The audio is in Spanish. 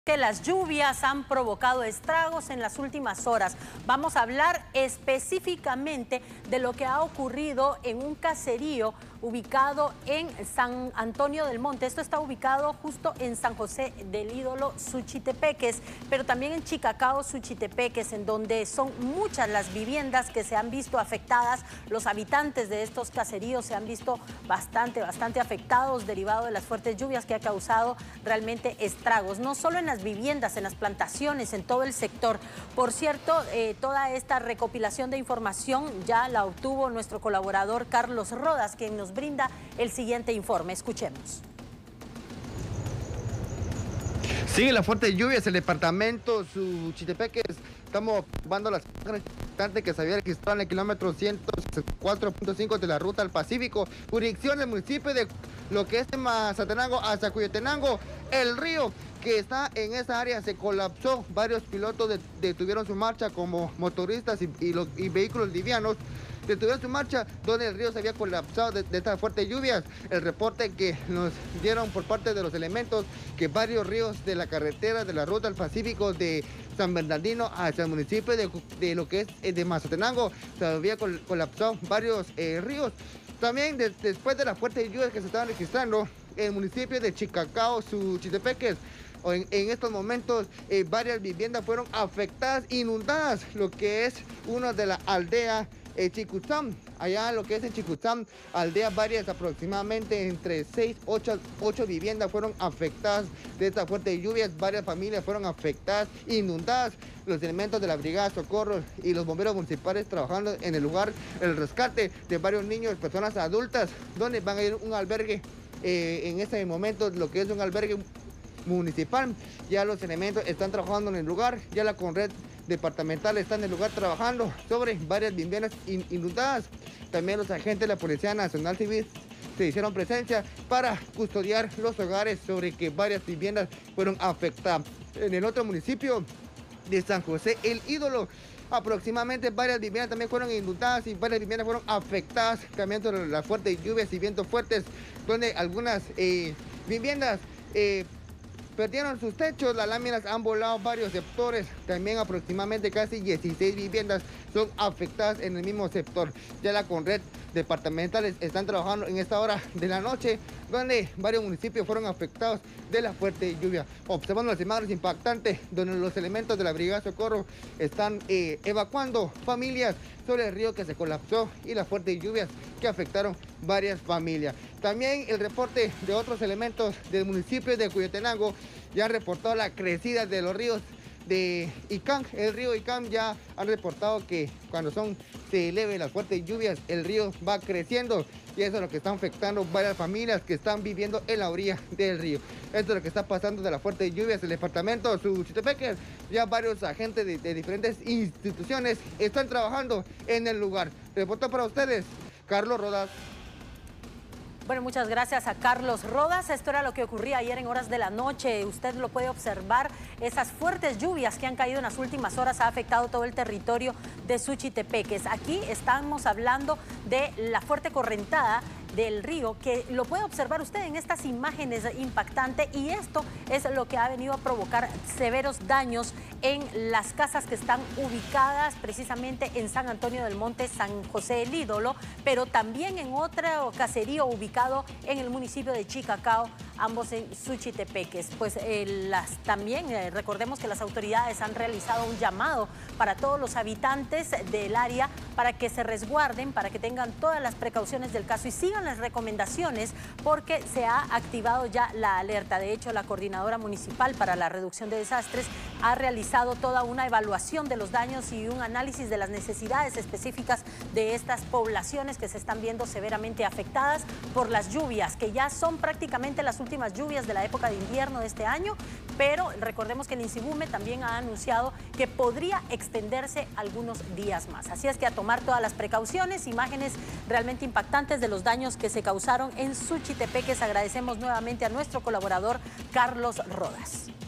Que las lluvias han provocado estragos en las últimas horas. Vamos a hablar específicamente de lo que ha ocurrido en un caserío ubicado en San Antonio del Monte. Esto está ubicado justo en San José del Ídolo, Suchitepeques, pero también en Chicacao, Suchitepeques, en donde son muchas las viviendas que se han visto afectadas. Los habitantes de estos caseríos se han visto bastante afectados derivado de las fuertes lluvias que ha causado realmente estragos, no solo en las viviendas, en las plantaciones, en todo el sector. Por cierto, toda esta recopilación de información ya la obtuvo nuestro colaborador Carlos Rodas, quien nos brinda el siguiente informe. Escuchemos. Sigue la fuerte lluvias el departamento Suchitepeques. Estamos observando las constantes que se había registrado en el kilómetro 104.5 de la ruta al Pacífico, jurisdicción del municipio de lo que es de Mazatenango hasta Cuyetenango. El río que está en esa área se colapsó, varios pilotos detuvieron su marcha como motoristas y vehículos livianos. Detuvieron su marcha donde el río se había colapsado de estas fuertes lluvias. El reporte que nos dieron por parte de los elementos que varios ríos de la carretera de la ruta al Pacífico de San Bernardino hacia el municipio de lo que es de Mazatenango se había colapsado varios ríos. También después de las fuertes lluvias que se estaban registrando en el municipio de Chicacao, Suchitepeques, en estos momentos varias viviendas fueron afectadas, inundadas, lo que es una de la aldea Chicutzam, allá lo que es en Chicutzam, aldeas varias, aproximadamente entre 6, 8 viviendas fueron afectadas de estas fuertes lluvias, varias familias fueron afectadas, inundadas. Los elementos de la Brigada Socorro y los bomberos municipales trabajando en el lugar, el rescate de varios niños, personas adultas, donde van a ir a un albergue, en este momento lo que es un albergue municipal. Ya los elementos están trabajando en el lugar, ya la Conred departamental está en el lugar trabajando sobre varias viviendas inundadas. También los agentes de la Policía Nacional Civil se hicieron presencia para custodiar los hogares sobre que varias viviendas fueron afectadas. En el otro municipio de San José el Ídolo, aproximadamente varias viviendas también fueron inundadas y varias viviendas fueron afectadas también por las fuertes lluvias y vientos fuertes, donde algunas viviendas perdieron sus techos, las láminas han volado varios sectores, también aproximadamente casi 16 viviendas son afectadas en el mismo sector. Ya la Conred departamentales están trabajando en esta hora de la noche, donde varios municipios fueron afectados de la fuerte lluvia. Observando las imágenes impactantes, donde los elementos de la Brigada Socorro están evacuando familias sobre el río que se colapsó y las fuertes lluvias que afectaron varias familias. También el reporte de otros elementos del municipio de Cuyetenango ya han reportado la crecida de los ríos de Icán. El río Icán ya han reportado que cuando se eleven las fuertes lluvias, el río va creciendo y eso es lo que está afectando varias familias que están viviendo en la orilla del río. Esto es lo que está pasando de las fuertes lluvias. El departamento Suchitepeques, ya varios agentes de diferentes instituciones están trabajando en el lugar. Reporta para ustedes Carlos Rodas. Bueno, muchas gracias a Carlos Rodas. Esto era lo que ocurría ayer en horas de la noche. Usted lo puede observar. Esas fuertes lluvias que han caído en las últimas horas ha afectado todo el territorio de Suchitepeques. Aquí estamos hablando de la fuerte correntada del río, que lo puede observar usted en estas imágenes impactantes, y esto es lo que ha venido a provocar severos daños en las casas que están ubicadas precisamente en San Antonio del Monte, San José el Ídolo, pero también en otro caserío ubicado en el municipio de Chicacao, ambos en Suchitepeques. Pues también recordemos que las autoridades han realizado un llamado para todos los habitantes del área para que se resguarden, para que tengan todas las precauciones del caso y sigan las recomendaciones, porque se ha activado ya la alerta. De hecho, la Coordinadora Municipal para la Reducción de Desastres ha realizado toda una evaluación de los daños y un análisis de las necesidades específicas de estas poblaciones que se están viendo severamente afectadas por las lluvias, que ya son prácticamente las últimas lluvias de la época de invierno de este año, pero recordemos que el INSIBUME también ha anunciado que podría extenderse algunos días más. Así es que a tomar todas las precauciones. Imágenes realmente impactantes de los daños que se causaron en Suchitepeques. Agradecemos nuevamente a nuestro colaborador Carlos Rodas.